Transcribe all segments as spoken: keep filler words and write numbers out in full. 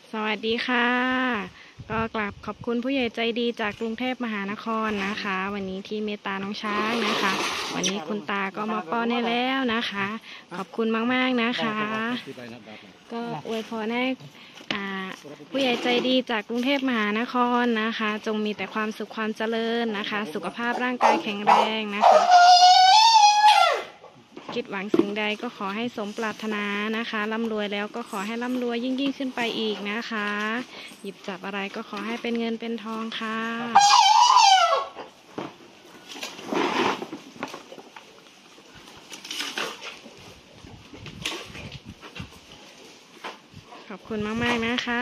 สวัสดีค่ะก็กราบขอบคุณผู้ใหญ่ใจดีจากกรุงเทพมหานครนะคะ วันนี้ที่เมตตาน้องช้างนะคะ วันนี้คุณตาก็มาป้อนให้แล้วนะคะ ขอบคุณมากๆนะคะ ก็อวยพรให้ผู้ใหญ่ใจดีจากกรุงเทพมหานครนะคะ จงมีแต่ความสุขความเจริญนะคะ สุขภาพร่างกายแข็งแรงนะคะคิดหวังสิ่งใดก็ขอให้สมปรารถนานะคะร่ำรวยแล้วก็ขอให้ร่ำรวยยิ่งยิ่งขึ้นไปอีกนะคะหยิบจับอะไรก็ขอให้เป็นเงินเป็นทองค่ะขอบคุณมากๆนะคะ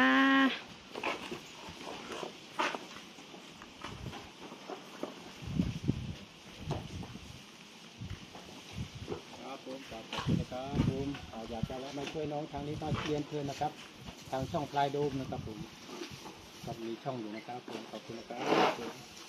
ผมขอบคุณนะครับผมอยากจะมาช่วยน้องทางนี้มาเรียนเชิญนะครับทางช่องพลายโดมนะครับผมก็มีช่องอยู่นะครับผมขอบคุณนะครับ